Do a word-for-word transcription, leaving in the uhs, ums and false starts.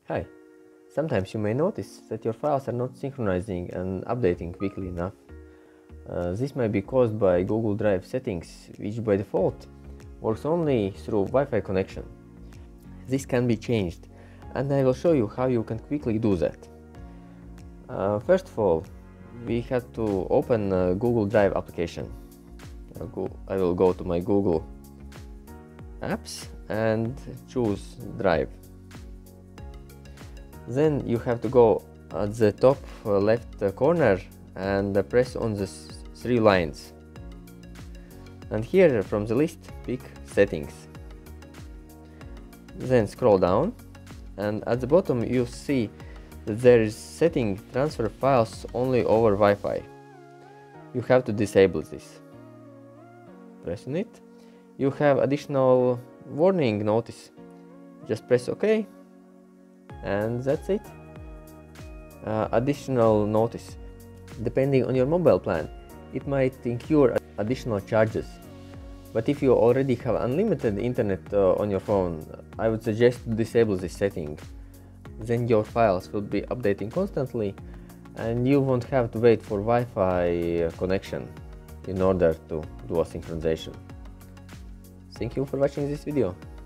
Hi, sometimes you may notice that your files are not synchronizing and updating quickly enough. Uh, this may be caused by Google Drive settings, which by default works only through Wi-Fi connection. This can be changed, and I will show you how you can quickly do that. Uh, first of all, we have to open a Google Drive application. I'll go, I will go to my Google Apps and choose Drive. Then you have to go at the top left corner and press on the three lines. And here from the list, pick Settings. Then scroll down, and at the bottom you see that there is setting transfer files only over Wi-Fi. You have to disable this. Press on it. You have additional warning notice. Just press OK, and that's it. Uh, additional notice. Depending on your mobile plan, it might incur additional charges. But if you already have unlimited internet uh, on your phone, I would suggest to disable this setting. Then your files will be updating constantly, and you won't have to wait for Wi-Fi connection in order to do a synchronization. Thank you for watching this video.